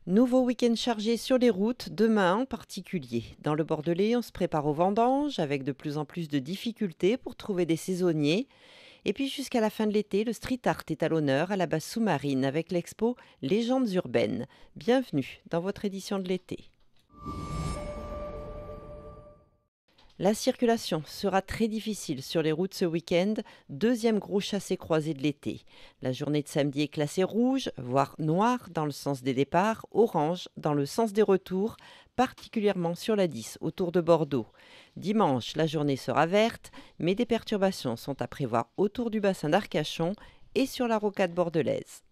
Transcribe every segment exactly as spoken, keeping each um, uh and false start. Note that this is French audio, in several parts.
Nouveau week-end chargé sur les routes, demain en particulier. Dans le Bordelais, on se prépare aux vendanges avec de plus en plus de difficultés pour trouver des saisonniers. Et puis jusqu'à la fin de l'été, le street art est à l'honneur à la base sous-marine avec l'expo Légendes urbaines. Bienvenue dans votre édition de l'été. La circulation sera très difficile sur les routes ce week-end, deuxième gros chassé-croisé de l'été. La journée de samedi est classée rouge, voire noire dans le sens des départs, orange dans le sens des retours, particulièrement sur la dix autour de Bordeaux. Dimanche, la journée sera verte, mais des perturbations sont à prévoir autour du bassin d'Arcachon et sur la rocade bordelaise.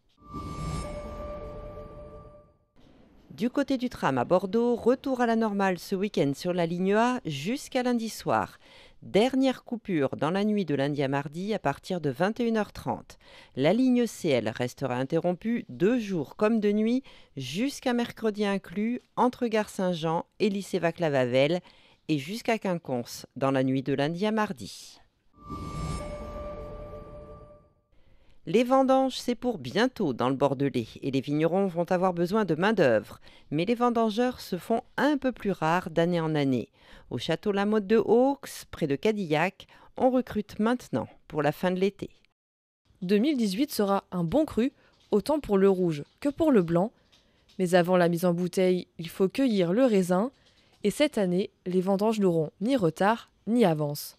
Du côté du tram à Bordeaux, retour à la normale ce week-end sur la ligne A jusqu'à lundi soir. Dernière coupure dans la nuit de lundi à mardi à partir de vingt et une heures trente. La ligne C, elle, restera interrompue deux jours comme de nuit jusqu'à mercredi inclus entre Gare Saint-Jean et lycée Vaclav-Havel et jusqu'à Quinconce dans la nuit de lundi à mardi. Les vendanges, c'est pour bientôt dans le Bordelais et les vignerons vont avoir besoin de main-d'œuvre. Mais les vendangeurs se font un peu plus rares d'année en année. Au château La Motte de Haux, près de Cadillac, on recrute maintenant pour la fin de l'été. deux mille dix-huit sera un bon cru, autant pour le rouge que pour le blanc. Mais avant la mise en bouteille, il faut cueillir le raisin. Et cette année, les vendanges n'auront ni retard ni avance.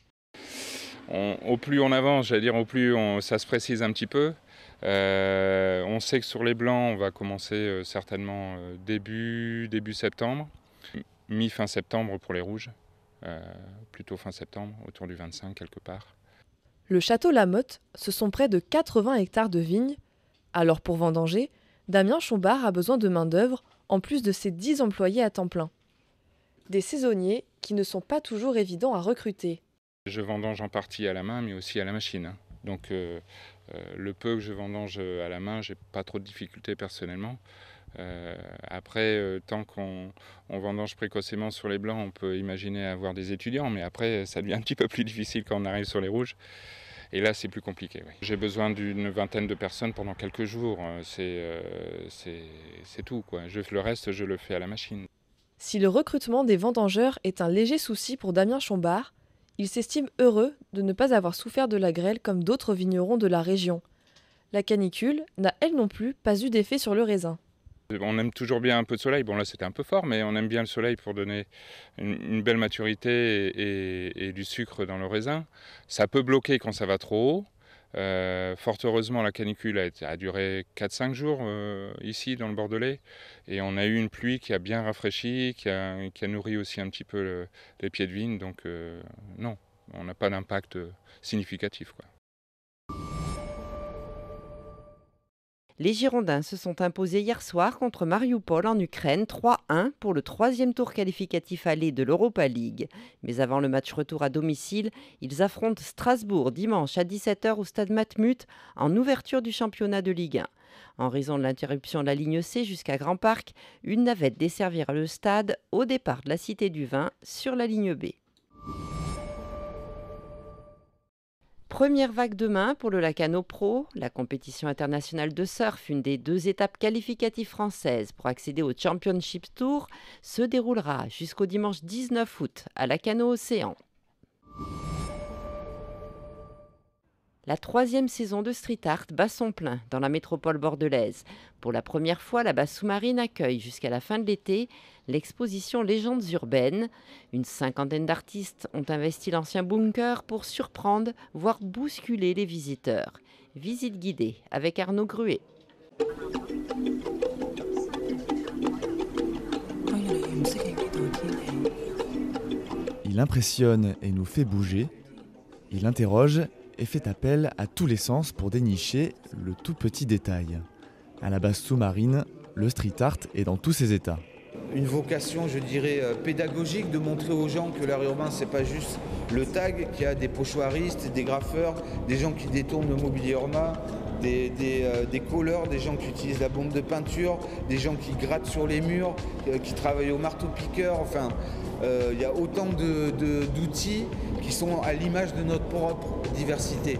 On, au plus on avance, j'allais dire, au plus on, ça se précise un petit peu. Euh, on sait que sur les blancs, on va commencer euh, certainement euh, début, début septembre, mi-fin septembre pour les rouges, euh, plutôt fin septembre, autour du vingt-cinq quelque part. Le château La Motte, ce sont près de quatre-vingts hectares de vignes. Alors pour vendanger, Damien Chombard a besoin de main-d'œuvre en plus de ses dix employés à temps plein. Des saisonniers qui ne sont pas toujours évidents à recruter. Je vendange en partie à la main, mais aussi à la machine. Donc euh, euh, le peu que je vendange à la main, j'ai pas trop de difficultés personnellement. Euh, après, euh, tant qu'on on vendange précocement sur les blancs, on peut imaginer avoir des étudiants, mais après, ça devient un petit peu plus difficile quand on arrive sur les rouges. Et là, c'est plus compliqué. Oui. J'ai besoin d'une vingtaine de personnes pendant quelques jours. C'est, euh, c'est, c'est tout, quoi. Je, le reste, je le fais à la machine. Si le recrutement des vendangeurs est un léger souci pour Damien Chombard, il s'estime heureux de ne pas avoir souffert de la grêle comme d'autres vignerons de la région. La canicule n'a elle non plus pas eu d'effet sur le raisin. On aime toujours bien un peu de soleil, bon là c'était un peu fort, mais on aime bien le soleil pour donner une, une belle maturité et, et, et du sucre dans le raisin. Ça peut bloquer quand ça va trop haut. Euh, fort heureusement, la canicule a, été, a duré quatre cinq jours euh, ici dans le Bordelais et on a eu une pluie qui a bien rafraîchi, qui a, qui a nourri aussi un petit peu le, les pieds de vigne, donc euh, non, on n'a pas d'impact significatif, quoi. Les Girondins se sont imposés hier soir contre Mariupol en Ukraine trois un pour le troisième tour qualificatif aller de l'Europa League. Mais avant le match retour à domicile, ils affrontent Strasbourg dimanche à dix-sept heures au stade Matmut en ouverture du championnat de Ligue un. En raison de l'interruption de la ligne C jusqu'à Grand Parc, une navette desservira le stade au départ de la Cité du Vin sur la ligne B. Première vague demain pour le Lacano Pro, la compétition internationale de surf, une des deux étapes qualificatives françaises pour accéder au Championship Tour, se déroulera jusqu'au dimanche dix-neuf août à Lacano Océan. La troisième saison de Street Art bat son plein dans la métropole bordelaise. Pour la première fois, la base sous-marine accueille jusqu'à la fin de l'été l'exposition Légendes urbaines. Une cinquantaine d'artistes ont investi l'ancien bunker pour surprendre, voire bousculer les visiteurs. Visite guidée avec Arnaud Gruet. Il impressionne et nous fait bouger. Il interroge et fait appel à tous les sens pour dénicher le tout petit détail. À la base sous-marine, le street art est dans tous ses états. Une vocation, je dirais, pédagogique, de montrer aux gens que l'art urbain, c'est pas juste le tag, qu'il y a des pochoiristes, des graffeurs, des gens qui détournent le mobilier urbain, des, des, euh, des colleurs, des gens qui utilisent la bombe de peinture, des gens qui grattent sur les murs, euh, qui travaillent au marteau-piqueur, enfin, euh, il y a autant de, de, d'outils qui sont à l'image de notre propre diversité.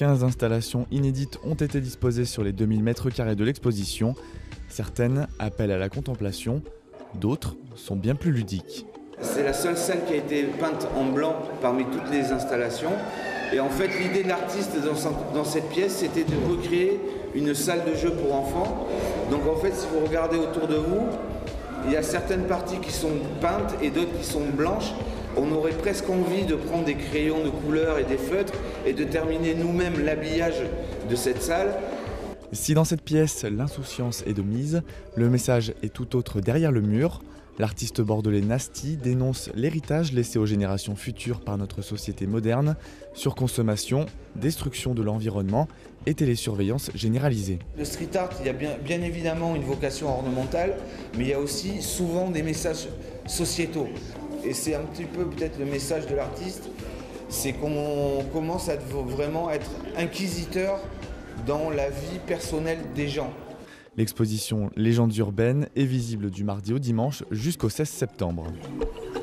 quinze installations inédites ont été disposées sur les deux mille mètres carrés de l'exposition. Certaines appellent à la contemplation, d'autres sont bien plus ludiques. C'est la seule salle qui a été peinte en blanc parmi toutes les installations. Et en fait, l'idée de l'artiste dans, dans cette pièce, c'était de recréer une salle de jeu pour enfants. Donc en fait, si vous regardez autour de vous, il y a certaines parties qui sont peintes et d'autres qui sont blanches. On aurait presque envie de prendre des crayons de couleur et des feutres et de terminer nous-mêmes l'habillage de cette salle. Si dans cette pièce, l'insouciance est de mise, le message est tout autre derrière le mur. L'artiste bordelais Nasty dénonce l'héritage laissé aux générations futures par notre société moderne, surconsommation, destruction de l'environnement et télésurveillance généralisée. Le street art, il y a bien, bien évidemment une vocation ornementale, mais il y a aussi souvent des messages sociétaux. Et c'est un petit peu peut-être le message de l'artiste, c'est qu'on commence à vraiment être inquisiteur dans la vie personnelle des gens. L'exposition Légendes urbaines est visible du mardi au dimanche jusqu'au seize septembre.